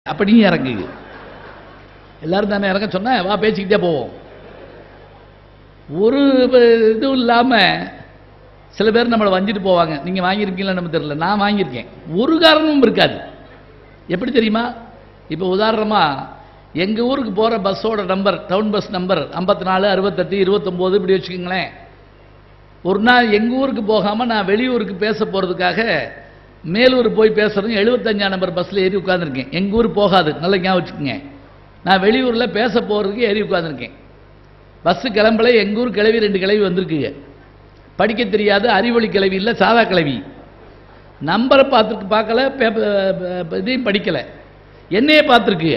அப்ப நீ இறங்கு. எல்லாரும் தானே இறங்க சொன்னா வா பேசிக்கிட்டே போவோம். ஒரு இதுவும் இல்லாம சில பேர் நம்மளை வஞ்சிட்டு போவாங்க. நீங்க வாங்கியிருக்கீங்களா நம்ம தெரியல, நான் வாங்கியிருக்கேன். ஒரு காரணமும் இருக்காது. எப்படி தெரியுமா? இப்போ உதாரணமா எங்க ஊருக்கு போற பஸ்ஸோட நம்பர், டவுன் பஸ் நம்பர் 54, 68, 29 இப்படி வச்சுக்கோங்களேன். ஒரு நாள் எங்க ஊருக்கு போகாம நான் வெளியூருக்கு பேச போறதுக்காக மேலூர் போய் பேசுறது 75 நம்பர் பஸ்ல ஏறி உட்கார்ந்துருக்கேன். எங்க ஊர் போகாது, நல்லா ஞாபகம் வச்சுக்கோங்க. நான் வெளியூர்ல பேச போறதுக்கு ஏறி உட்கார்ந்துருக்கேன். பஸ் கிளம்பல. எங்க ஊர் கிளவி 2 கிளவி வந்திருக்குங்க. படிக்க தெரியாது, அறிவொளி கிளவி இல்லை, சாதா கிளவி. நம்பரை பார்க்கல, இதையும் படிக்கல, என்னையே பார்த்துருக்கு.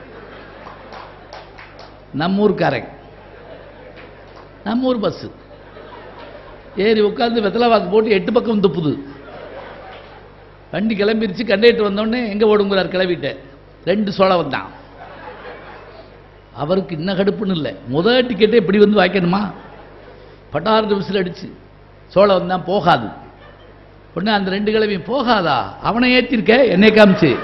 நம்ம ஊருக்காரன், நம்ம ஊர் பஸ் ஏறி உட்கார்ந்து வெத்தலை போட்டு 8 பக்கம் துப்புது. வண்டி கிளம்பிருச்சு. கண்டக்டர் வந்தோடனே எங்க ஓடுங்கிறார் கிளம்பிட்ட. 2 சோழ வந்தான். அவருக்கு இன்ன கடுப்புன்னு இல்லை. முதல் டிக்கெட்டே இப்படி வந்து வாய்க்கணுமா? 16 விசில் அடிச்சு சோழ வந்தான். போகாது. உடனே அந்த 2 கிளவியும் போகாதா, அவனை ஏற்றிருக்க என்னை காமிச்சு.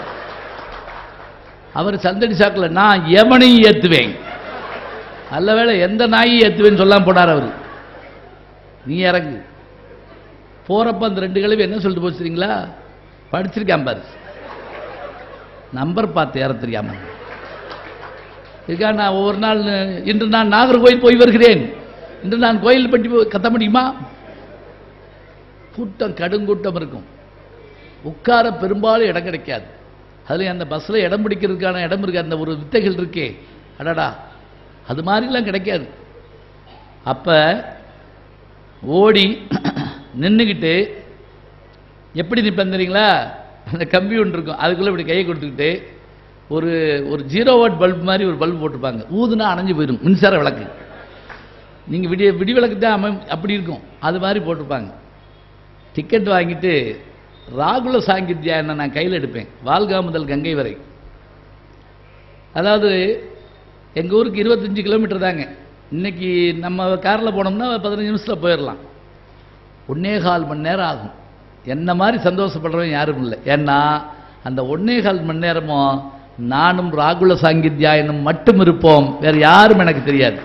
அவர் சந்தடி சாக்கில் நான் எவனையும் ஏற்றுவேன். நல்ல வேளை எந்த நாயையும் ஏற்றுவேன்னு சொல்லாம போனார் அவர். நீ இறங்கு. போறப்ப அந்த 2 கிளவி என்ன சொல்லிட்டு போச்சுங்களா? படிச்சிருக்கேன் பாரு, நம்பர் பார்த்து ஏற தெரியாம இருக்கா. நான் ஒவ்வொரு நாள், இன்று நான் நாகர்கோயில் போய் வருகிறேன், இன்று நான் கோயில் பற்றி கத்த முடியுமா? கூட்டம், கடுங்கூட்டம் இருக்கும். உட்கார பெரும்பாலும் இடம் கிடைக்காது. அதுல அந்த பஸ்ல இடம் பிடிக்கிறதுக்கான இடம் இருக்கு. அந்த ஒரு வித்தைகள் இருக்கே, அடடா, அது மாதிரிலாம் கிடைக்காது. அப்ப ஓடி நின்றுக்கிட்டு எப்படி நிற்பேன் தெரியுங்களா? அந்த கம்பி ஒன்று இருக்கும், அதுக்குள்ளே இப்படி கையை கொடுத்துக்கிட்டு ஒரு 0 வாட் பல்ப் மாதிரி ஒரு பல்ப் போட்டுப்பாங்க. ஊதுனா அணைஞ்சு போயிடும், மின்சார விளக்கு. நீங்கள் விடி விளக்கு தான் அப்படி இருக்கும், அது மாதிரி போட்டிருப்பாங்க. டிக்கெட் வாங்கிட்டு ராகுல சாங்கித்யாயனை நான் கையில் எடுப்பேன். வால்கா முதல் கங்கை வரை. அதாவது எங்கள் ஊருக்கு 25 கிலோமீட்டர் தாங்க. இன்னைக்கு நம்ம காரில் போனோம்னா 15 நிமிஷத்தில் போயிடலாம். 1.25 மணி நேரம் ஆகும். என்ன மாதிரி சந்தோஷப்படுறவன் யாரும் இல்லை. ஏன்னா அந்த 1.25 மணி நேரமும் நானும் ராகுல சாங்கித்யாயனும் மட்டும் இருப்போம், வேற யாரும் எனக்கு தெரியாது.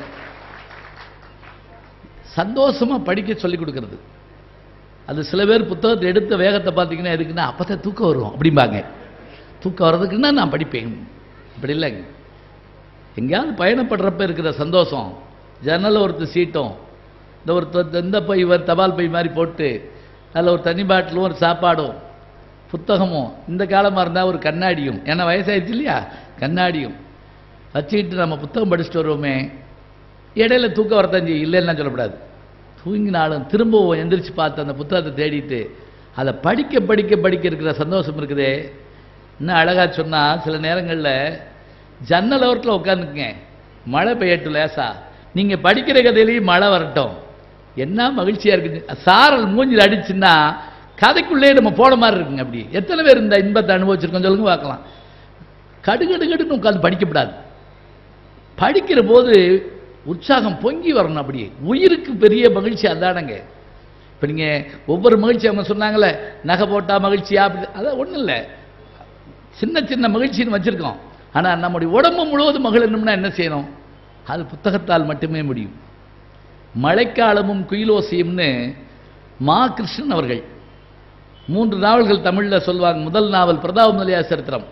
சந்தோஷமா படிக்க சொல்லிக் கொடுக்கறது. அது சில பேர் புத்தகத்தை எடுத்த வேகத்தை பார்த்தீங்கன்னா எதுக்குன்னா அப்பதான் தூக்கம் வரும் அப்படிம்பாங்க. தூக்கம் வர்றதுக்குன்னா நான் படிப்பேன். இப்படி இல்லைங்க. எங்கேயாவது பயணப்படுறப்ப இருக்கிற சந்தோஷம், ஜன்னல் ஒருத்தர் சீட்டும், இந்த பை தபால் பை மாதிரி போட்டு அதில் ஒரு தனி பாட்டிலும் ஒரு சாப்பாடும் புத்தகமும், இந்த காலமாக இருந்தால் ஒரு கண்ணாடியும், ஏன்னா வயசாயிடுச்சு இல்லையா, கண்ணாடியும் வச்சுக்கிட்டு நம்ம புத்தகம் படிச்சுட்டு வருவோமே. இடையில தூக்கம் வரத்தான் செய்யும், இல்லைன்னா சொல்லக்கூடாது. தூங்கினாலும் திரும்பவும் எந்திரிச்சு பார்த்து அந்த புத்தகத்தை தேடிட்டு அதை படிக்க படிக்க படிக்க இருக்கிற சந்தோஷம் இருக்குதே. இன்னும் அழகா சொன்னால் சில நேரங்களில் ஜன்னல் ஓரத்தில் உட்காந்துக்குங்க, மழை பெய்யட்டும் லேசா, நீங்கள் படிக்கிற கதையிலையும் மழை வரட்டும், என்ன மகிழ்ச்சியாக இருக்குது. சாரல் மூஞ்சில் அடிச்சுன்னா கதைக்குள்ளே நம்ம போன மாதிரி இருக்குங்க. அப்படி எத்தனை பேர் இந்த இன்பத்தை அனுபவிச்சிருக்கோம் சொல்லுங்க பார்க்கலாம். கடுகடுன்னு உட்காந்து படிக்கப்படாது. படிக்கிற போது உற்சாகம் பொங்கி வரணும். அப்படியே உயிருக்கு பெரிய மகிழ்ச்சி அதானங்க. இப்போ நீங்கள் ஒவ்வொரு மகிழ்ச்சி அவங்க சொன்னாங்களே, நகை போட்டா மகிழ்ச்சியா, அப்படி அதான் ஒன்றும் இல்லை, சின்ன சின்ன மகிழ்ச்சின்னு வச்சுருக்கோம். ஆனால் நம்முடைய உடம்பு முழுவதும் மகிழணும்னா என்ன செய்யணும்? அது புத்தகத்தால் மட்டுமே முடியும். மழைக்காலமும் குயிலோசையும்னு மா கிருஷ்ணன் அவர்கள் 3 நாவல்கள் தமிழில் சொல்லுவாங்க. முதல் நாவல் பிரதாப முதலியார் சரித்திரம்.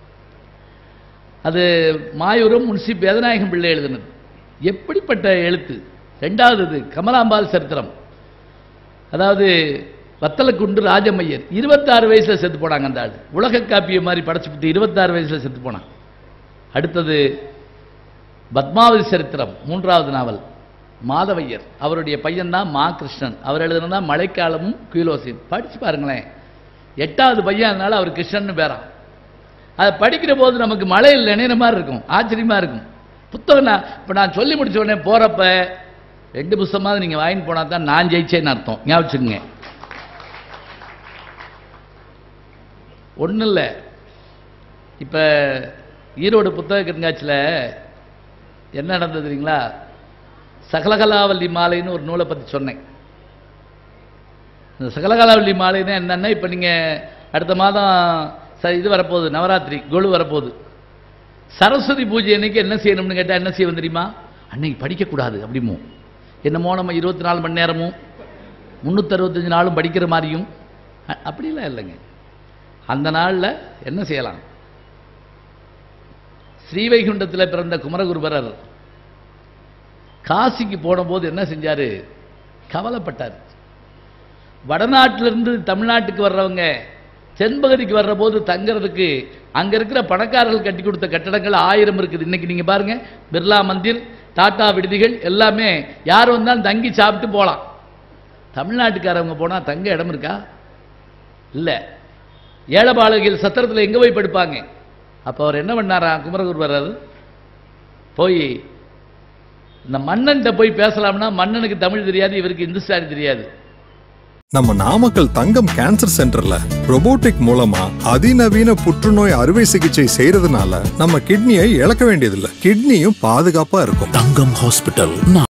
அது மாயூரம் முன்சி வேதநாயகம் பிள்ளை எழுதினது. எப்படிப்பட்ட எழுத்து! 2வது கமலாம்பாள் சரித்திரம். அதாவது வத்தலக்குண்டு ராஜமையர் 26 வயசுல செத்து போனாங்க. அந்த ஆள் உலக காப்பியம் மாதிரி படைச்சுக்கிட்டு 26 வயசுல செத்து போனான். அடுத்தது பத்மாவதி சரித்திரம் 3வது நாவல். மாதவையர் அவருடைய பையன் தான் மா கிருஷ்ணன். அவர் எழுதுனா மழைக்காலமும் குயிலோசையும். படிச்சு பாருங்களேன். 8வது பையன், அதனால அவர் கிருஷ்ணன் பேரான். அதை படிக்கிற போது நமக்கு மழையில் நினைன மாதிரி இருக்கும், ஆச்சரியமா இருக்கும். புத்தகம் இப்போ நான் சொல்லி முடிச்ச உடனே போறப்ப 2 புத்தகமாவது நீங்க வாங்கிட்டு போனா தான் நான் ஜெயிச்சேன்னு அர்த்தம். ஞாபகம் வச்சுக்கோங்க. ஒன்றும் இல்லை. இப்போ ஈரோடு புத்தக கண்காட்சியில் என்ன நடந்தது தெரியுங்களா? சகலகலாவல்லி மாலைன்னு ஒரு நூலை பற்றி சொன்னேன். இந்த சகலகலாவல்லி மாலைன்னா என்னன்னா, இப்போ நீங்கள் அடுத்த மாதம் இது வரப்போகுது, நவராத்திரி கொலு வரப்போகுது. சரஸ்வதி பூஜை அன்னைக்கு என்ன செய்யணும்னு கேட்டால் என்ன செய்வோம் தெரியுமா? அன்னைக்கு படிக்கக்கூடாது அப்படிமோ, என்னமோ நம்ம 24 மணி நேரமும் 365 நாளும் படிக்கிற மாதிரியும் அப்படிலாம் இல்லைங்க. அந்த நாளில் என்ன செய்யலாம்? ஸ்ரீவைகுண்டத்தில் பிறந்த குமரகுருபரர் காசிக்கு போன போது என்ன செஞ்சாரு? கவலைப்பட்டார். வடநாட்டிலிருந்து தமிழ்நாட்டுக்கு வர்றவங்க தென்பகுதிக்கு வர்ற போது தங்கிறதுக்கு அங்க இருக்கிற பணக்காரர்கள் கட்டி கொடுத்த கட்டடங்கள் 1000 இருக்குது. இன்னைக்கு நீங்க பாருங்க, பிர்லா மந்திர், டாடா விடுதிகள் எல்லாமே யார் வந்தாலும் தங்கி சாப்பிட்டு போகலாம். தமிழ்நாட்டுக்காரவங்க போனா தங்க இடம் இருக்கா? இல்ல. ஏழபாளையில் சத்திரத்தில் எங்க போய் படுப்பாங்க? அப்ப அவர் என்ன பண்ணாரா குமரகுருபரர்? போய் இந்த மன்னன்கிட்ட போய் பேசலாம்னா மன்னனுக்கு தமிழ் தெரியாது, இவருக்கு இந்துஸ்தானி தெரியாது. நம்ம நாமக்கல் தங்கம் கேன்சர் சென்டர்ல ரோபோட்டிக் மூலமா அதிநவீன புற்றுநோய் அறுவை சிகிச்சை செய்யறதுனால நம்ம கிட்னியை இழக்க வேண்டியதில்லை. கிட்னியும் பாதுகாப்பா இருக்கும். தங்கம் ஹாஸ்பிட்டல்.